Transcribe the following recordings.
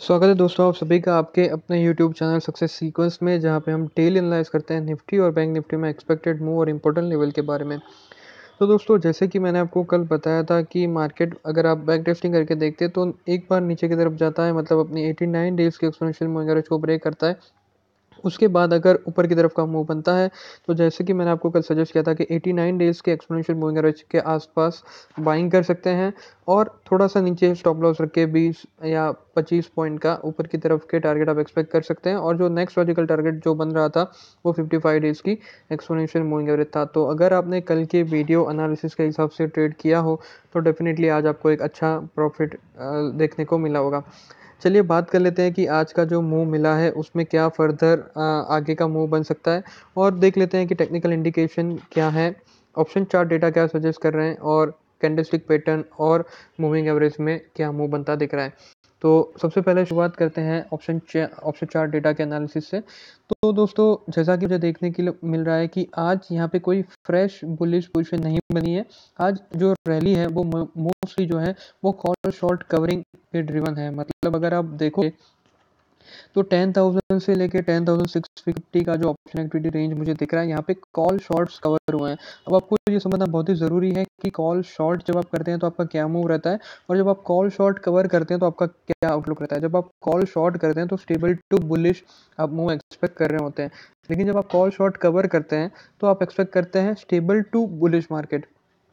स्वागत है दोस्तों आप सभी का आपके अपने यूट्यूब चैनल सक्सेस सीक्वेंस में, जहां पे हम डेली एनालाइज करते हैं निफ्टी और बैंक निफ्टी में एक्सपेक्टेड मूव और इम्पोर्टेंट लेवल के बारे में। तो दोस्तों, जैसे कि मैंने आपको कल बताया था कि मार्केट अगर आप बैक टेस्टिंग करके देखते हैं तो एक बार नीचे की तरफ जाता है, मतलब अपनी 89 डेज के एक्सपोनेंशियल मूविंग एवरेज को ब्रेक करता है। उसके बाद अगर ऊपर की तरफ का मूव बनता है, तो जैसे कि मैंने आपको कल सजेस्ट किया था कि 89 डेज़ के एक्सपोनेंशियल मूविंग एवरेज के आसपास बाइंग कर सकते हैं और थोड़ा-सा नीचे स्टॉप लॉस रख के 20 या 25 पॉइंट का ऊपर की तरफ के टारगेट आप एक्सपेक्ट कर सकते हैं। और जो नेक्स्ट लॉजिकल टारगेट जो बन रहा था, वो 55 डेज़ की एक्सपोनेंशियल मूविंग एवरेज था। तो अगर आपने कल के वीडियो एनालिसिस के हिसाब से ट्रेड किया हो, तो डेफ़िनिटली आज आपको एक अच्छा प्रॉफ़िट देखने को मिला होगा। चलिए बात कर लेते हैं कि आज का जो मूव मिला है उसमें क्या फर्दर आगे का मूव बन सकता है, और देख लेते हैं कि टेक्निकल इंडिकेशन क्या है, ऑप्शन चार्ट डेटा क्या सजेस्ट कर रहे हैं, और कैंडलस्टिक पैटर्न और मूविंग एवरेज में क्या मूव बनता दिख रहा है। तो सबसे पहले शुरुआत करते हैं ऑप्शन चार्ट डेटा के एनालिसिस से। तो दोस्तों, जैसा कि मुझे देखने के लिए मिल रहा है कि आज यहाँ पे कोई फ्रेश बुलिश पोजीशन नहीं बनी है। आज जो रैली है वो मोस्टली जो है वो कॉल शॉर्ट कवरिंग पे ड्रिवन है। मतलब अगर आप देखोगे तो 10,000 से लेके 10,650 का जो ऑप्शन एक्टिविटी रेंज मुझे दिख रहा है, यहाँ पे कॉल शॉर्ट्स कवर हुए हैं। अब आपको ये समझना बहुत ही ज़रूरी है कि कॉल शॉर्ट जब आप करते हैं तो आपका क्या मूव रहता है, और जब आप कॉल शॉर्ट कवर करते हैं तो आपका क्या आउटलुक रहता है। जब आप कॉल शॉर्ट करते हैं तो स्टेबल टू बुलिश आप मूव एक्सपेक्ट कर रहे होते हैं, लेकिन जब आप कॉल शॉर्ट कवर करते हैं तो आप एक्सपेक्ट करते हैं स्टेबल टू बुलिश मार्केट।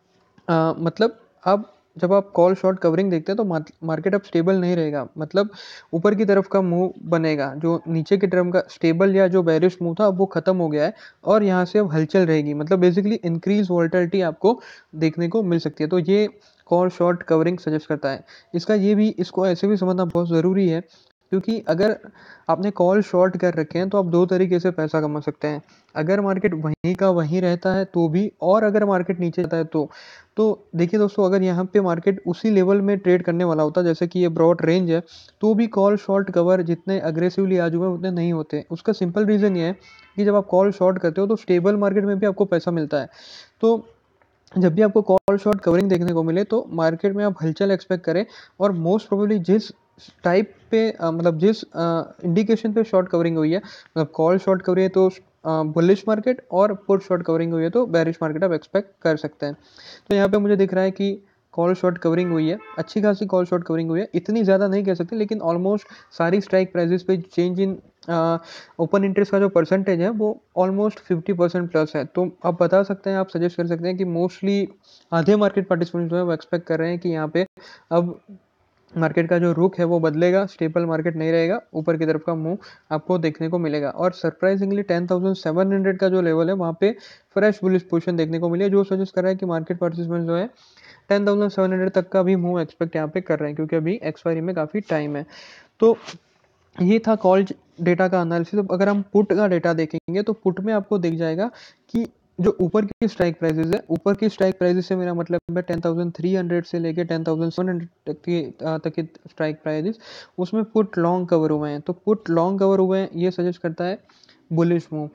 मतलब अब जब आप कॉल शॉर्ट कवरिंग देखते हैं तो मार्केट अब स्टेबल नहीं रहेगा, मतलब ऊपर की तरफ का मूव बनेगा। जो नीचे की तरफ का स्टेबल या जो बेरिश मूव था अब वो खत्म हो गया है, और यहाँ से अब हलचल रहेगी, मतलब बेसिकली इंक्रीज वोलेटिलिटी आपको देखने को मिल सकती है। तो ये कॉल शॉर्ट कवरिंग सजेस्ट करता है। इसको ऐसे भी समझना बहुत ज़रूरी है, क्योंकि अगर आपने कॉल शॉर्ट कर रखे हैं तो आप दो तरीके से पैसा कमा सकते हैं। अगर मार्केट वहीं का वहीं रहता है तो भी, और अगर मार्केट नीचे जाता है तो देखिए दोस्तों, अगर यहाँ पे मार्केट उसी लेवल में ट्रेड करने वाला होता, जैसे कि ये ब्रॉड रेंज है, तो भी कॉल शॉर्ट कवर जितने अग्रेसिवली आज हुए उतने नहीं होते। उसका सिंपल रीज़न ये है कि जब आप कॉल शॉर्ट करते हो तो स्टेबल मार्केट में भी आपको पैसा मिलता है। तो जब भी आपको कॉल शॉर्ट कवरिंग देखने को मिले तो मार्केट में आप हलचल एक्सपेक्ट करें, और मोस्ट प्रोबेबली जिस टाइप पे मतलब जिस इंडिकेशन पे शॉर्ट कवरिंग हुई है, मतलब कॉल शॉर्ट कवरिंग है तो बुलिश मार्केट, और पुट शॉर्ट कवरिंग हुई है तो बेरिश मार्केट आप एक्सपेक्ट कर सकते हैं। तो यहाँ पे मुझे दिख रहा है कि कॉल शॉर्ट कवरिंग हुई है, अच्छी खासी कॉल शॉर्ट कवरिंग हुई है, इतनी ज़्यादा नहीं कह सकते, लेकिन ऑलमोस्ट सारी स्ट्राइक प्राइजेस पे चेंज इन ओपन इंटरेस्ट का जो परसेंटेज है वो ऑलमोस्ट 50% प्लस है। तो आप बता सकते हैं, आप सजेस्ट कर सकते हैं कि मोस्टली आधे मार्केट पार्टिसिपेंट्स जो है वो एक्सपेक्ट कर रहे हैं कि यहाँ पे अब मार्केट का जो रुख है वो बदलेगा, स्टेबल मार्केट नहीं रहेगा, ऊपर की तरफ का मूव आपको देखने को मिलेगा। और सरप्राइजिंगली 10,700 का जो लेवल है वहाँ पे फ्रेश बुलिश पोजीशन देखने को मिली है, जो सजेस्ट कर रहा है कि मार्केट पार्टिसिपेंट जो है 10,700 तक का भी मूव एक्सपेक्ट यहाँ पे कर रहे हैं, क्योंकि अभी एक्सपायरी में काफ़ी टाइम है। तो ये था कॉल डेटा का एनालिसिस। अब अगर हम पुट का डेटा देखेंगे तो पुट में आपको दिख जाएगा कि जो ऊपर की स्ट्राइक प्राइसेस है, ऊपर की स्ट्राइक प्राइसेस से मेरा मतलब है 10,300 से लेके 10,700 तक की स्ट्राइक प्राइसेस, उसमें पुट लॉन्ग कवर हुए हैं। तो पुट लॉन्ग कवर हुए हैं, ये सजेस्ट करता है बुलिश मूव।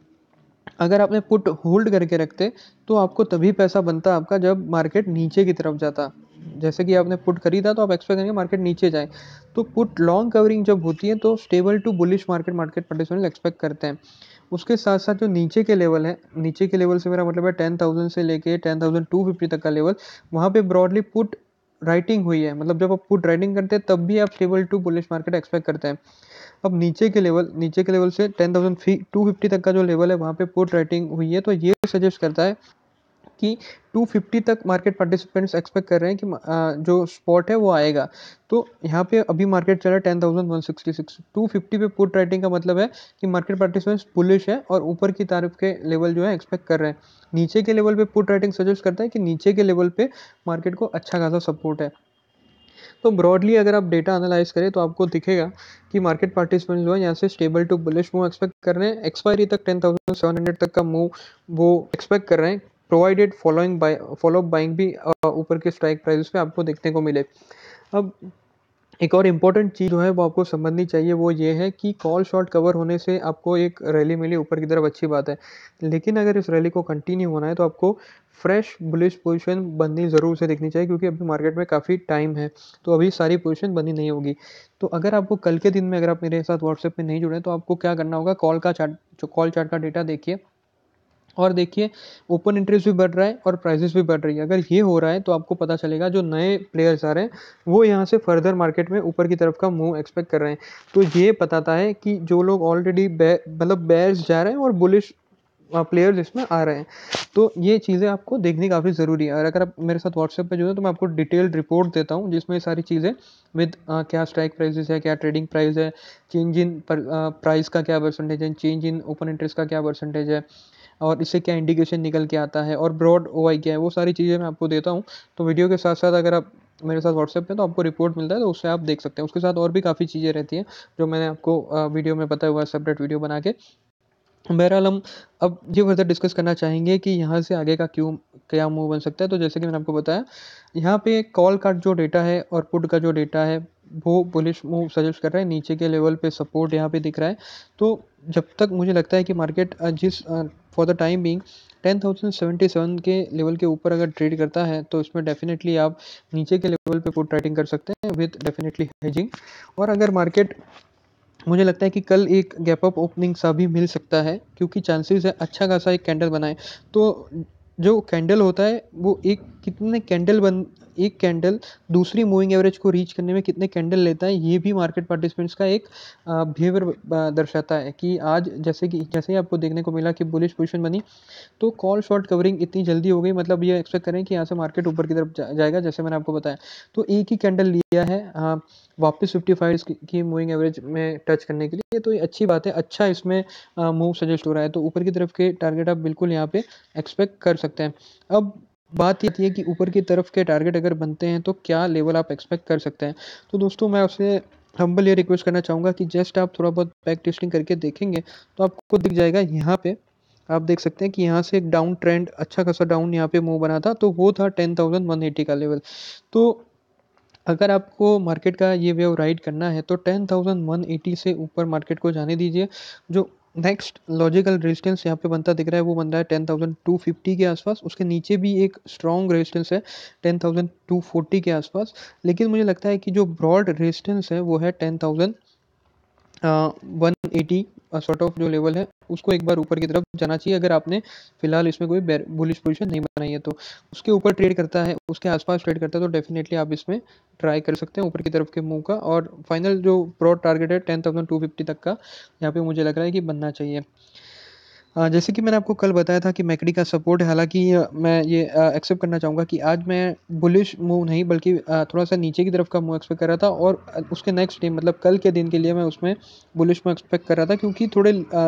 अगर आपने पुट होल्ड करके रखते तो आपको तभी पैसा बनता आपका जब मार्केट नीचे की तरफ जाता। जैसे कि आपने पुट खरीदा तो आप एक्सपेक्ट करेंगे मार्केट नीचे जाए। तो पुट लॉन्ग कवरिंग जब होती है तो stable to bullish market participant expect करते हैं। उसके साथ साथ जो नीचे के लेवल है, नीचे के लेवल से मेरा मतलब है 10,000 से लेके 10,250 तक का लेवल, वहाँ पे ब्रॉडली पुट राइटिंग हुई है। मतलब जब आप पुट राइटिंग करते हैं तब भी आप stable to bullish market expect करते हैं। अब नीचे के लेवल से 10,250 तक का जो लेवल है वहाँ पे पुट राइटिंग हुई है, तो ये सजेस्ट करता है कि 250 तक मार्केट पार्टिसिपेंट्स एक्सपेक्ट कर रहे हैं कि जो स्पॉट है वो आएगा। तो यहाँ पे अभी मार्केट चल रहा है 10,166, 250 पे पुट राइटिंग का मतलब है कि मार्केट पार्टिसिपेंट्स बुलिश है और ऊपर की तरफ के लेवल जो है एक्सपेक्ट कर रहे हैं। नीचे के लेवल पे पुट राइटिंग सजेस्ट करता है कि नीचे के लेवल पे मार्केट को अच्छा खासा सपोर्ट है। तो ब्रॉडली अगर आप डेटा एनालाइज करें तो आपको दिखेगा कि मार्केट पार्टिसिपेंट्स जो है यहाँ से stable to bullish move expect कर रहे हैं। एक्सपायरी तक 10,700 तक का मूव वो एक्सपेक्ट कर रहे हैं, प्रोवाइडेड फॉलो बाइंग भी ऊपर के स्ट्राइक प्राइसेस पे आपको देखने को मिले। अब एक और इम्पोर्टेंट चीज़ जो है वो आपको समझनी चाहिए, वो ये है कि कॉल शॉर्ट कवर होने से आपको एक रैली मिली ऊपर की तरफ, अच्छी बात है। लेकिन अगर इस रैली को कंटिन्यू होना है तो आपको फ्रेश बुलिश पोजीशन बननी ज़रूर से दिखनी चाहिए, क्योंकि अभी मार्केट में काफ़ी टाइम है, तो अभी सारी पोजीशन बनी नहीं होगी। तो अगर आपको कल के दिन में, अगर आप मेरे साथ व्हाट्सएप पे नहीं जुड़े, तो आपको क्या करना होगा, कॉल चार्ट का डेटा देखिए और देखिए ओपन इंटरेस्ट भी बढ़ रहा है और प्राइसेस भी बढ़ रही है। अगर ये हो रहा है तो आपको पता चलेगा जो नए प्लेयर्स आ रहे हैं वो यहाँ से फर्दर मार्केट में ऊपर की तरफ का मूव एक्सपेक्ट कर रहे हैं। तो ये बताता है कि जो लोग ऑलरेडी मतलब बेयर्स जा रहे हैं और बुलिश प्लेयर्स इसमें आ रहे हैं। तो ये चीज़ें आपको देखनी काफ़ी ज़रूरी है। और अगर आप मेरे साथ व्हाट्सएप पे जुड़े तो मैं आपको डिटेल्ड रिपोर्ट देता हूँ जिसमें सारी चीज़ें विद क्या स्ट्राइक प्राइसेस है, क्या ट्रेडिंग प्राइस है, चेंज इन प्राइस का क्या परसेंटेज है, चेंज इन ओपन इंटरेस्ट का क्या परसेंटेज है, और इससे क्या इंडिकेशन निकल के आता है, और ब्रॉड ओआई क्या है, वो सारी चीज़ें मैं आपको देता हूँ। तो वीडियो के साथ साथ अगर आप मेरे साथ व्हाट्सएप पे, तो आपको रिपोर्ट मिलता है, तो उससे आप देख सकते हैं। उसके साथ और भी काफ़ी चीज़ें रहती हैं जो मैंने आपको वीडियो में बताया हुआ है, सेपरेट वीडियो बना के। बहरहाल हम अब ये फर्दर डिस्कस करना चाहेंगे कि यहाँ से आगे का क्या मूव बन सकता है। तो जैसे कि मैंने आपको बताया, यहाँ पे कॉल का जो डेटा है और पुट का जो डेटा है वो बुलिश मूव सजेस्ट कर रहा है। नीचे के लेवल पे सपोर्ट यहाँ पे दिख रहा है। तो जब तक मुझे लगता है कि market for the time being 10,077 के लेवल के ऊपर अगर ट्रेड करता है, तो इसमें डेफिनेटली आप नीचे के लेवल पे पुट राइटिंग कर सकते हैं विद डेफिनेटली हेजिंग। और अगर मार्केट, मुझे लगता है कि कल एक गैप अप ओपनिंग सा भी मिल सकता है, क्योंकि चांसेस है अच्छा खासा एक कैंडल बनाए। तो जो कैंडल होता है वो एक कैंडल दूसरी मूविंग एवरेज को रीच करने में कितने कैंडल लेता है, ये भी मार्केट पार्टिसिपेंट्स का एक बिहेवियर दर्शाता है। कि आज जैसे ही आपको देखने को मिला कि बुलिश पोजीशन बनी, तो कॉल शॉर्ट कवरिंग इतनी जल्दी हो गई, मतलब ये एक्सपेक्ट करें कि यहाँ से मार्केट ऊपर की तरफ जाएगा, जैसे मैंने आपको बताया। तो एक ही कैंडल लिया है वापस 55 की मूविंग एवरेज में टच करने के लिए, तो ये अच्छी बात है। अच्छा इसमें मूव सजेस्ट हो रहा है, तो ऊपर की तरफ के टारगेट आप बिल्कुल यहाँ पे एक्सपेक्ट कर सकते हैं। अब बात ये आती है कि ऊपर की तरफ के टारगेट अगर बनते हैं तो क्या लेवल आप एक्सपेक्ट कर सकते हैं। तो दोस्तों मैं आपसे हम्बल ये रिक्वेस्ट करना चाहूँगा कि जस्ट आप थोड़ा बहुत बैक टेस्टिंग करके देखेंगे तो आपको दिख जाएगा। यहाँ पे आप देख सकते हैं कि यहाँ से एक डाउन ट्रेंड, अच्छा खासा डाउन यहाँ पे मूव बना था, तो वो था 10,180 का लेवल। तो अगर आपको मार्केट का ये वेव राइड करना है तो 10,180 से ऊपर मार्केट को जाने दीजिए। जो नेक्स्ट लॉजिकल रेजिस्टेंस यहाँ पे बनता दिख रहा है वो बन रहा है 10,250 के आसपास। उसके नीचे भी एक स्ट्रॉन्ग रेजिस्टेंस है 10,240 के आसपास। लेकिन मुझे लगता है कि जो ब्रॉड रेजिस्टेंस है वो है 180 सॉर्ट ऑफ जो लेवल है उसको एक बार ऊपर की तरफ जाना चाहिए, अगर आपने फिलहाल इसमें कोई बुलिश पोजीशन नहीं बनाई है। तो उसके ऊपर ट्रेड करता है, उसके आसपास ट्रेड करता है, तो डेफिनेटली आप इसमें ट्राई कर सकते हैं ऊपर की तरफ के मूव का। और फाइनल जो ब्रॉड टारगेट है 10,250 तक का, यहाँ पे मुझे लग रहा है कि बनना चाहिए। जैसे कि मैंने आपको कल बताया था कि मैकडी का सपोर्ट है, हालाँकि मैं ये एक्सेप्ट करना चाहूँगा कि आज मैं बुलिश मूव नहीं बल्कि थोड़ा-सा नीचे की तरफ का मूव एक्सपेक्ट कर रहा था। और उसके नेक्स्ट डे मतलब कल के दिन के लिए मैं उसमें बुलिश मूव एक्सपेक्ट कर रहा था, क्योंकि थोड़े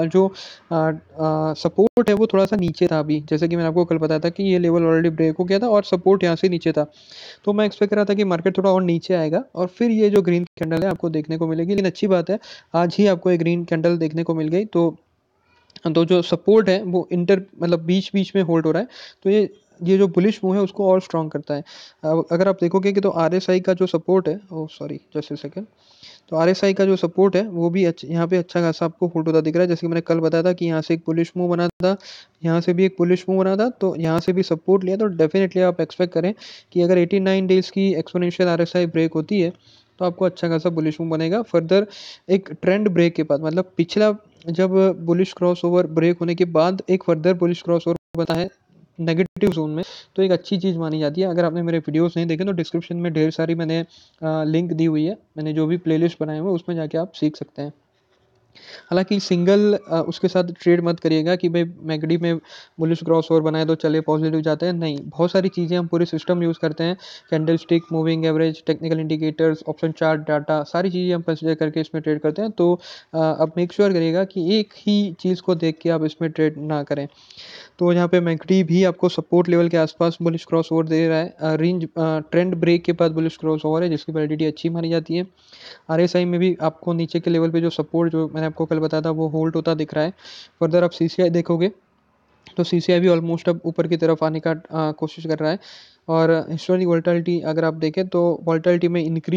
सपोर्ट है वो थोड़ा-सा नीचे था अभी। जैसे कि मैंने आपको कल बताया था कि ये लेवल ऑलरेडी ब्रेक हो गया था और सपोर्ट यहाँ से नीचे था। तो मैं एक्सपेक्ट कर रहा था कि मार्केट थोड़ा और नीचे आएगा और फिर ये जो ग्रीन कैंडल है आपको देखने को मिलेगी। लेकिन अच्छी बात है, आज ही आपको एक ग्रीन कैंडल देखने को मिल गई। तो जो सपोर्ट है वो मतलब बीच-बीच में होल्ड हो रहा है। तो ये जो बुलिश मूव है उसको और स्ट्रॉन्ग करता है। अगर आप देखोगे कि तो आरएसआई का जो सपोर्ट है, oh sorry just a second. तो आरएसआई का जो सपोर्ट है वो भी यहाँ पे अच्छा खासा आपको होल्ड होता दिख रहा है। जैसे कि मैंने कल बताया था कि यहाँ से एक बुलिश मूव बना था, यहाँ से भी एक बुलिश मूव बना था, तो यहाँ से भी सपोर्ट लिया। तो डेफिनिटली आप एक्सपेक्ट करें कि अगर 89 डेज़ की एक्स्पोनेंशियल आरएसआई ब्रेक होती है तो आपको अच्छा खासा बुलिश मूव बनेगा। फर्दर एक ट्रेंड ब्रेक के बाद, मतलब पिछला जब बुलिश क्रॉसओवर ब्रेक होने के बाद एक फर्दर बुलिश क्रॉसओवर बना है नेगेटिव ज़ोन में, तो एक अच्छी चीज़ मानी जाती है। अगर आपने मेरे वीडियोज़ नहीं देखे तो डिस्क्रिप्शन में ढेर सारी मैंने लिंक दी हुई है। मैंने जो भी प्लेलिस्ट बनाए हुए हैं उसमें जाके आप सीख सकते हैं। हालाँकि सिंगल उसके साथ ट्रेड मत करिएगा कि भाई मैकडी में बुलिश क्रॉसओवर बनाए तो चले पॉजिटिव जाते हैं, नहीं। बहुत सारी चीज़ें हम पूरे सिस्टम यूज़ करते हैं, candlestick, moving average, technical indicators, option chart, data, सारी चीज़ें हम कंसीडर करके इसमें ट्रेड करते हैं। तो आप मेक श्योर करिएगा कि एक ही चीज़ को देख के आप इसमें ट्रेड ना करें। तो यहाँ पे मैकडी भी आपको सपोर्ट लेवल के आसपास बुलिश क्रॉसओवर दे रहा है। ट्रेंड ब्रेक के बाद बुलिश क्रॉसओवर है जिसकी वैलिडिटी अच्छी मानी जाती है। आरएसआई में भी आपको नीचे के लेवल पे जो सपोर्ट जो मैंने आपको कल बताया था वो होल्ड होता दिख रहा है। फर्दर आप सीसीआई देखोगे तो सीसीआई भी ऑलमोस्ट अब ऊपर की तरफ आने का कोशिश कर रहा है। और हिस्टोरिक वोलेटिलिटी अगर आप देखें तो वोलेटिलिटी में इंक्रीज़ है।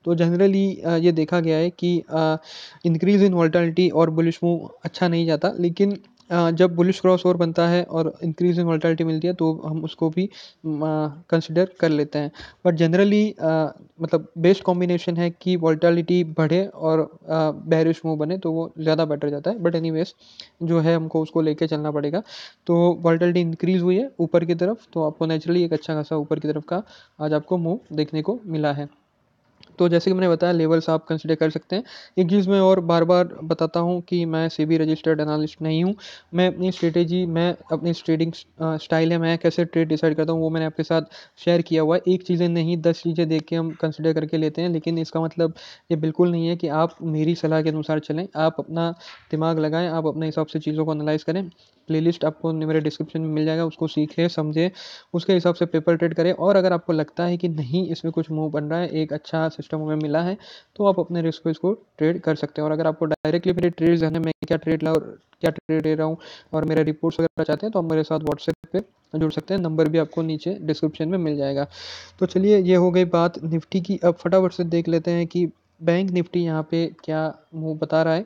तो जनरली ये देखा गया है कि इंक्रीज़ इन वोलेटिलिटी और बुलिश मूव अच्छा नहीं जाता, लेकिन जब बुलिश क्रॉस ओवर बनता है और इंक्रीज़ इन वोलेटिलिटी मिलती है तो हम उसको भी कंसिडर कर लेते हैं। बट जनरली मतलब बेस्ट कॉम्बिनेशन है कि वोलेटिलिटी बढ़े और बेयरिश मूव बने तो वो ज़्यादा बेटर जाता है। बट एनीवेज़ जो है हमको उसको लेके चलना पड़ेगा। तो वोलेटिलिटी इंक्रीज़ हुई है ऊपर की तरफ, तो आपको नेचुरली एक अच्छा खासा ऊपर की तरफ का आज आपको मूव देखने को मिला है। तो जैसे कि मैंने बताया लेवल्स आप कंसीडर कर सकते हैं। एक चीज़ मैं और बार-बार बताता हूँ कि मैं सेबी रजिस्टर्ड एनालिस्ट नहीं हूँ। मैं अपनी स्ट्रैटेजी, मैं अपनी ट्रेडिंग स्टाइल है, मैं कैसे ट्रेड डिसाइड करता हूँ वो मैंने आपके साथ शेयर किया हुआ है। एक चीज़ें नहीं 10 चीज़ें देख के हम कंसीडर करके लेते हैं, लेकिन इसका मतलब ये बिल्कुल नहीं है कि आप मेरी सलाह के अनुसार चलें। आप अपना दिमाग लगाएँ, आप अपने हिसाब से चीज़ों को एनालाइज़ करें। प्लेलिस्ट आपको मेरे डिस्क्रिप्शन में मिल जाएगा, उसको सीखें, समझें, उसके हिसाब से पेपर ट्रेड करें। और अगर आपको लगता है कि नहीं इसमें कुछ मूव बन रहा है, एक अच्छा सिस्टम हमें मिला है, तो आप अपने रिस्क पे इसको ट्रेड कर सकते हैं। और अगर आपको डायरेक्टली मेरे ट्रेड्स जानना है, मैं क्या ट्रेड ला और क्या ट्रेड ले रहा हूँ और मेरे रिपोर्ट्स वगैरह चाहते हैं, तो आप मेरे साथ व्हाट्सएप पे जुड़ सकते हैं। नंबर भी आपको नीचे डिस्क्रिप्शन में मिल जाएगा। तो चलिए ये हो गई बात निफ्टी की। अब फटाफट से देख लेते हैं कि बैंक निफ्टी यहाँ पे क्या मूव बता रहा है।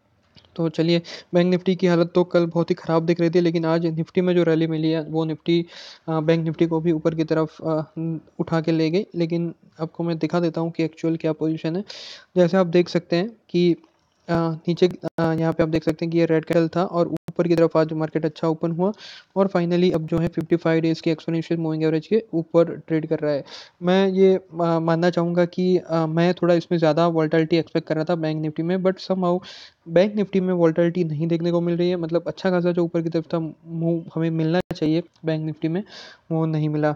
तो चलिए, बैंक निफ्टी की हालत तो कल बहुत ही ख़राब दिख रही थी, लेकिन आज निफ्टी में जो रैली मिली है वो निफ्टी बैंक निफ्टी को भी ऊपर की तरफ उठा के ले गई। लेकिन आपको मैं दिखा देता हूँ कि एक्चुअल क्या पोजीशन है। जैसे आप देख सकते हैं कि नीचे यहाँ पे आप देख सकते हैं कि ये रेड कैंडल था और ऊपर की तरफ आज मार्केट अच्छा ओपन हुआ और फाइनली अब जो है 55 डेज़ की एक्सपोनेंशियल मूविंग एवरेज के ऊपर ट्रेड कर रहा है। मैं ये मानना चाहूँगा कि मैं थोड़ा इसमें ज़्यादा वोलेटिलिटी एक्सपेक्ट कर रहा था बैंक निफ्टी में, बट समहाउ बैंक निफ्टी में वोलेटिलिटी नहीं देखने को मिल रही है। मतलब अच्छा खासा जो ऊपर की तरफ था मूव हमें मिलना चाहिए बैंक निफ्टी में, वो नहीं मिला।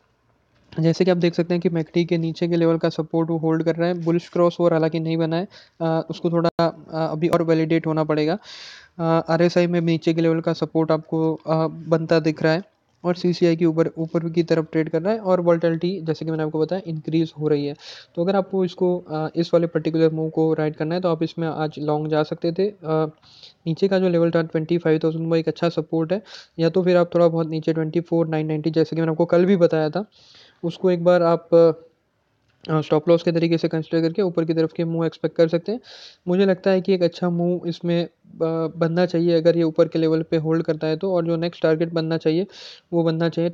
जैसे कि आप देख सकते हैं कि मैकडी के नीचे के लेवल का सपोर्ट वो होल्ड कर रहा है। बुलिश क्रॉस ओवर हालांकि नहीं बना है, उसको थोड़ा अभी और वैलिडेट होना पड़ेगा। आरएसआई में नीचे के लेवल का सपोर्ट आपको बनता दिख रहा है और सीसीआई के ऊपर ऊपर की तरफ ट्रेड कर रहा है और वोलेटिलिटी जैसे कि मैंने आपको बताया इंक्रीज हो रही है। तो अगर आपको इसको इस वाले पर्टिकुलर मूव को राइड करना है तो आप इसमें आज लॉन्ग जा सकते थे। नीचे का जो लेवल था 25,000 वो एक अच्छा सपोर्ट है, या तो फिर आप थोड़ा बहुत नीचे 24,990 जैसे कि मैंने आपको कल भी बताया था, उसको एक बार आप स्टॉप लॉस के तरीके से कंसिडर करके ऊपर की तरफ के मूव एक्सपेक्ट कर सकते हैं। मुझे लगता है कि एक अच्छा मूव इसमें बनना चाहिए अगर ये ऊपर के लेवल पे होल्ड करता है तो, और जो नेक्स्ट टारगेट बनना चाहिए वो बनना चाहिए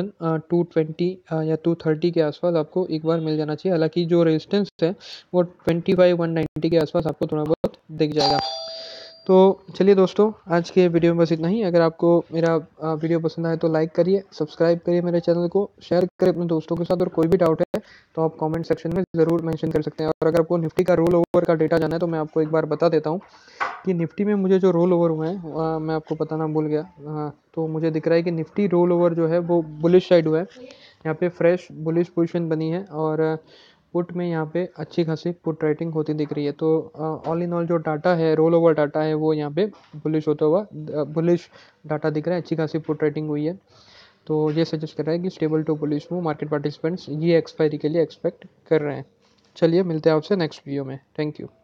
10,220 या 230 के आसपास आपको एक बार मिल जाना चाहिए। हालांकि जो रेजिस्टेंस है वो 25,190 के आसपास आपको थोड़ा बहुत दिख जाएगा। तो चलिए दोस्तों, आज के वीडियो में बस इतना ही। अगर आपको मेरा वीडियो पसंद आए तो लाइक करिए, सब्सक्राइब करिए मेरे चैनल को, शेयर करें अपने दोस्तों के साथ, और कोई भी डाउट है तो आप कमेंट सेक्शन में ज़रूर मेंशन कर सकते हैं। और अगर आपको निफ्टी का रोल ओवर का डेटा जानना है तो मैं आपको एक बार बता देता हूँ कि निफ्टी में मुझे जो रोल ओवर हुए हैं मैं आपको बताना भूल गया। तो मुझे दिख रहा है कि निफ्टी रोल ओवर जो है वो बुलिश साइड हुआ है। यहाँ पे फ्रेश बुलिश पोजीशन बनी है और पुट में यहाँ पे अच्छी खासी पुट राइटिंग होती दिख रही है। तो ऑल इन ऑल जो डाटा है, रोल ओवर डाटा है, वो यहाँ पे बुलिश होता हुआ बुलिश डाटा दिख रहा है, अच्छी खासी पुट राइटिंग हुई है। तो ये सजेस्ट कर रहा है कि stable to bullish move market participants ये एक्सपायरी के लिए एक्सपेक्ट कर रहे हैं। चलिए मिलते हैं आपसे नेक्स्ट वीडियो में। Thank you.